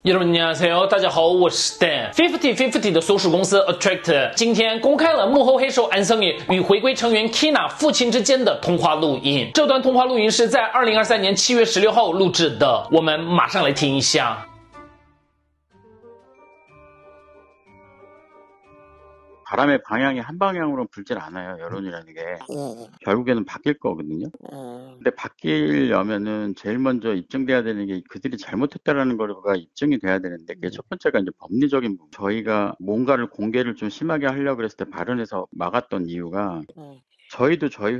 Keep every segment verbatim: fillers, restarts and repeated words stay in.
여러분 안녕하세요，大家好，我是 Dan。fifty fifty 的所属公司 Attract 今天公开了幕后黑手安森宇与回归成员 Kina 父亲之间的通话录音。这段通话录音是在二零二三年七月十六号录制的，我们马上来听一下。 바람의 방향이 한 방향으로 불질 않아요. 여론이라는 게. 예, 예. 결국에는 바뀔 거거든요. 음. 근데 바뀌려면은 제일 먼저 입증돼야 되는 게 그들이 잘못했다라는 거가 입증이 돼야 되는데 그게 첫 번째가 이제 법리적인 부분. 저희가 뭔가를 공개를 좀 심하게 하려고 그랬을 때 발언해서 막았던 이유가 음. 저희도 저희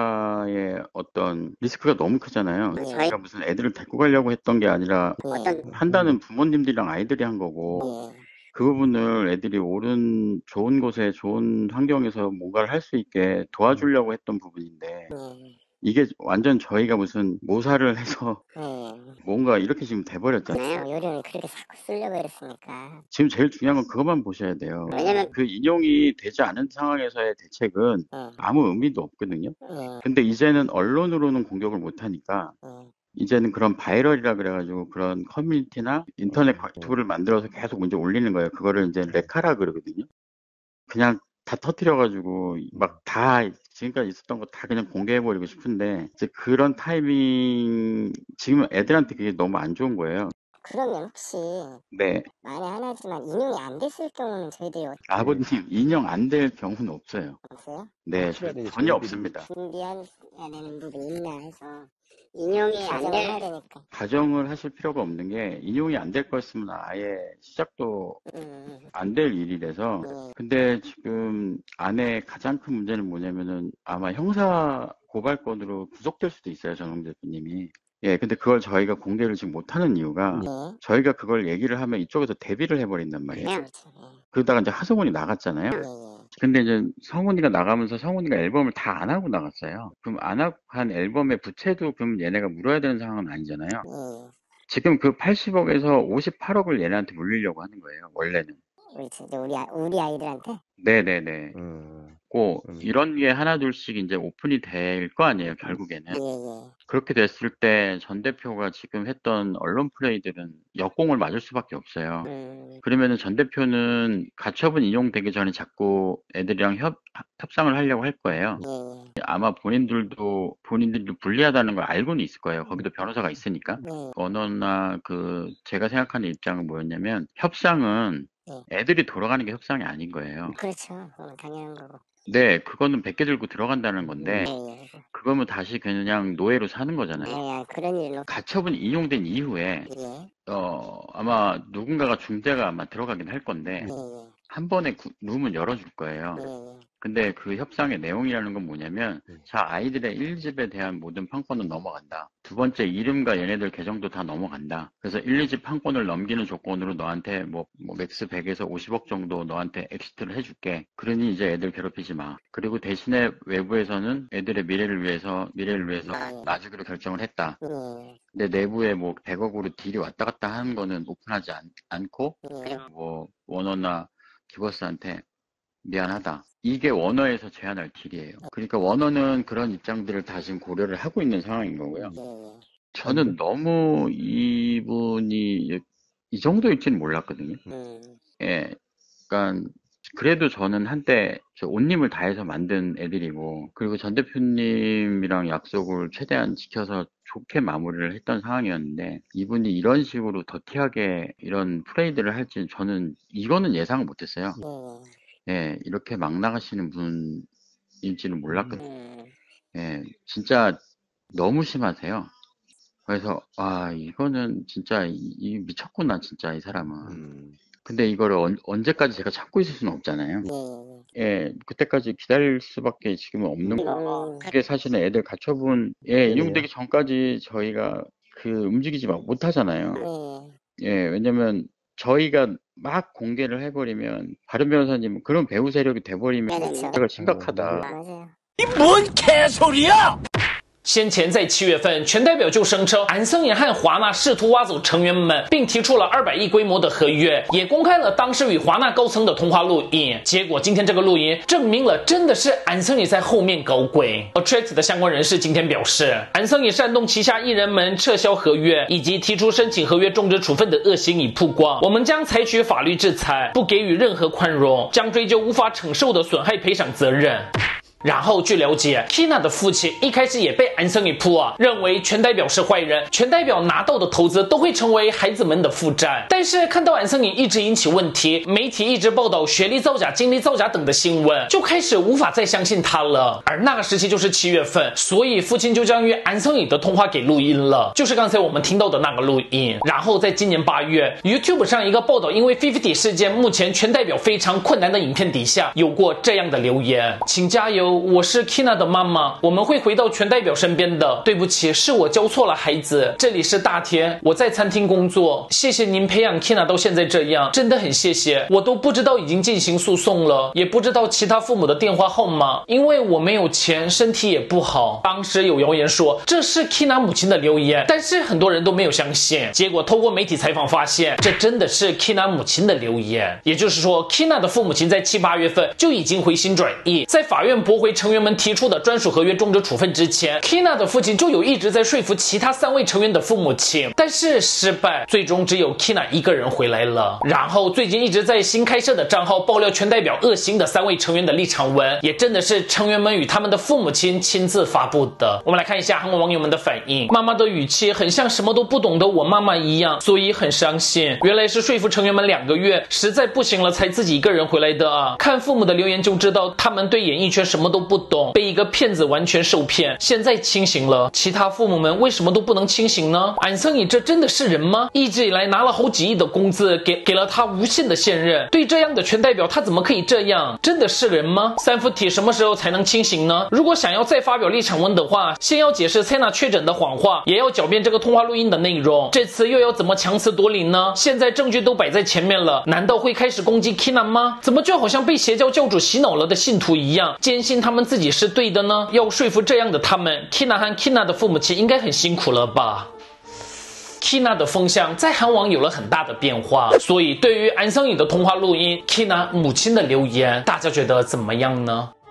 회사의 어떤 리스크가 너무 크잖아요. 네. 저희가 무슨 애들을 데리고 가려고 했던 게 아니라 어떤 판단은 부모님들이랑 아이들이 한 거고 예. 그 부분을 애들이 옳은 좋은 곳에 좋은 환경에서 뭔가를 할 수 있게 도와주려고 했던 부분인데 예. 이게 완전 저희가 무슨 모사를 해서 예. 뭔가 이렇게 지금 돼버렸잖아요. 네, 요령을 그렇게 자꾸 쓰려고 했으니까. 지금 제일 중요한 건 그것만 보셔야 돼요. 왜냐면 그 인용이 되지 않은 상황에서의 대책은 예. 아무 의미도 없거든요. 예. 근데 이제는 언론으로는 공격을 못 하니까 예. 이제는 그런 바이럴이라 그래가지고 그런 커뮤니티나 인터넷 툴을 만들어서 계속 이제 올리는 거예요. 그거를 이제 레카라 그러거든요. 그냥 다 터뜨려가지고 막 다 지금까지 있었던 거 다 그냥 공개해버리고 싶은데 이제 그런 타이밍 지금 애들한테 그게 너무 안 좋은 거예요. 그러면 혹시 네. 만에 하나지만 인용이 안 됐을 경우는 저희들이 어떻게 아버님 인용 안 될 경우는 없어요. 없어요? 네, 전혀 없습니다. 준비해야 되는 부분이 있나 해서 인용이 안 돼야 되니까. 가정을 하실 필요가 없는 게 인용이 안 될 거였으면 아예 시작도 음. 안 될 일이라서 예. 근데 지금 안에 가장 큰 문제는 뭐냐면은 아마 형사 고발건으로 구속될 수도 있어요, 전홍 대표님이. 예, 근데 그걸 저희가 공개를 지금 못하는 이유가 네. 저희가 그걸 얘기를 하면 이쪽에서 대비를 해버린단 말이에요. 네. 그렇죠. 예. 그러다가 이제 하성운이 나갔잖아요. 예. 예. 근데 이제 성훈이가 나가면서 성훈이가 앨범을 다 안 하고 나갔어요. 그럼 안 하고 한 앨범의 부채도 그럼 얘네가 물어야 되는 상황은 아니잖아요. 예. 지금 그 팔십억에서 오십팔억을 얘네한테 물리려고 하는 거예요, 원래는. 우리 진짜 우리 아, 우리 아이들한테. 네네네. 음, 고 음. 이런 게 하나둘씩 이제 오픈이 될 거 아니에요, 결국에는. 예. 예. 그렇게 됐을 때 전 대표가 지금 했던 언론 플레이들은 역공을 맞을 수밖에 없어요. 음. 그러면은 전 대표는 가처분 인용되기 전에 자꾸 애들이랑 협, 협상을 하려고 할 거예요. 예. 예. 아마 본인들도 본인들도 불리하다는 걸 알고는 있을 거예요. 거기도 변호사가 있으니까. 네. 언어나 그 제가 생각하는 입장은 뭐였냐면 협상은 네. 애들이 돌아가는 게 협상이 아닌 거예요. 그렇죠. 그건 당연한 거고. 네, 그거는 백 개 들고 들어간다는 건데 예. 예. 그거면 다시 그냥 노예로 사는 거잖아요. 예. 그런 일로. 가처분 인용된 이후에 예. 어 아마 누군가가 중재가 아마 들어가긴 할 건데 예. 예. 한 번에 구- 룸은 열어줄 거예요. 예. 근데 그 협상의 내용이라는 건 뭐냐면 음. 자 아이들의 일 집에 대한 모든 판권은 넘어간다. 두 번째 이름과 얘네들 계정도 다 넘어간다. 그래서 일, 이 집 판권을 넘기는 조건으로 너한테 뭐, 뭐 맥스 백에서 오십억 정도 너한테 엑시트를 해줄게. 그러니 이제 애들 괴롭히지 마. 그리고 대신에 외부에서는 애들의 미래를 위해서 미래를 위해서 아, 예. 놔주기로 결정을 했다. 예. 근데 내부에 뭐 백억으로 딜이 왔다 갔다 하는 거는 오픈하지 않, 않고 예. 뭐 워너나 기버스한테 미안하다. 이게 워너에서 제안할 딜이에요. 그러니까 워너는 그런 입장들을 다 지금 고려를 하고 있는 상황인 거고요. 예. 저는 너무 이분이 이 정도일지는 몰랐거든요. 음. 예. 그러니까 그래도 저는 한때 저 온님을 다해서 만든 애들이고 그리고 전 대표님이랑 약속을 최대한 지켜서 좋게 마무리를 했던 상황이었는데 이분이 이런 식으로 더티하게 이런 플레이들을 할지 저는 이거는 예상을 못했어요. 예. 예, 이렇게 막 나가시는 분일지는 몰랐거든요. 음. 예, 진짜 너무 심하세요. 그래서, 아, 이거는 진짜, 이, 이 미쳤구나, 진짜, 이 사람은. 음. 근데 이거를 언, 언제까지 제가 참고 있을 수는 없잖아요. 예. 예, 그때까지 기다릴 수밖에 지금은 없는 거고. 음. 그게 사실은 애들 가처분, 예, 인용되기 전까지 저희가 그 움직이지 막 못하잖아요. 예. 예, 왜냐면 저희가 막 공개를 해버리면 다른 변호사님 그런 배후 세력이 돼버리면 그렇죠. 문제가 심각하다. 맞아요. 뭔 개소리야! 先前在七月份，全代表就声称安森也和华纳试图挖走成员们，并提出了二百亿规模的合约，也公开了当时与华纳高层的通话录音。结果今天这个录音证明了，真的是安森也在后面搞鬼。Attract 的相关人士今天表示，安森也煽动旗下艺人们撤销合约，以及提出申请合约终止处分的恶行已曝光，我们将采取法律制裁，不给予任何宽容，将追究无法承受的损害赔偿责任。然后据了解 ，Kina 的父亲一开始也被安森给扑啊，认为全代表是坏人，全代表拿到的投资都会成为孩子们的负债。但是看到安森也一直引起问题，媒体一直报道学历造假、经历造假等的新闻，就开始无法再相信他了。而那个时期就是七月份，所以父亲就将与安森也的通话给录音了，就是刚才我们听到的那个录音。然后在今年八月 ，YouTube 上一个报道，因为五十事件，目前全代表非常困难的影片底下有过这样的留言，请加油。我是 Kina 的妈妈，我们会回到全代表身边的。对不起，是我教错了孩子。这里是大田，我在餐厅工作。谢谢您培养 Kina 到现在这样，真的很谢谢。我都不知道已经进行诉讼了，也不知道其他父母的电话号码，因为我没有钱，身体也不好。当时有谣言说这是 Kina 母亲的留言，但是很多人都没有相信。结果透过媒体采访发现，这真的是 Kina 母亲的留言。也就是说 ，Kina 的父母亲在七八月份就已经回心转意，在法院驳回成员们提出的专属合约终止处分之前 ，Kina 的父亲就有一直在说服其他三位成员的父母亲，但是失败，最终只有 Kina 一个人回来了。然后最近一直在新开设的账号爆料全代表恶行的三位成员的立场文，也真的是成员们与他们的父母亲亲自发布的。我们来看一下韩国网友们的反应，妈妈的语气很像什么都不懂的我妈妈一样，所以很伤心。原来是说服成员们两个月，实在不行了才自己一个人回来的啊！看父母的留言就知道，他们对演艺圈什么都不懂，被一个骗子完全受骗，现在清醒了，其他父母们为什么都不能清醒呢？安森也这真的是人吗？一直以来拿了好几亿的工资，给给了他无限的现任，对这样的全代表他怎么可以这样？真的是人吗？三附体什么时候才能清醒呢？如果想要再发表立场文的话，先要解释 Sena 确诊的谎话，也要狡辩这个通话录音的内容，这次又要怎么强词夺理呢？现在证据都摆在前面了，难道会开始攻击 Kina 吗？怎么就好像被邪教教主洗脑了的信徒一样，坚信他们自己是对的呢？要说服这样的他们 ，Kina 和 Kina 的父母亲应该很辛苦了吧？Kina 的风向在韩网有了很大的变化，所以对于安森也的通话录音 ，Kina 母亲的留言，大家觉得怎么样呢？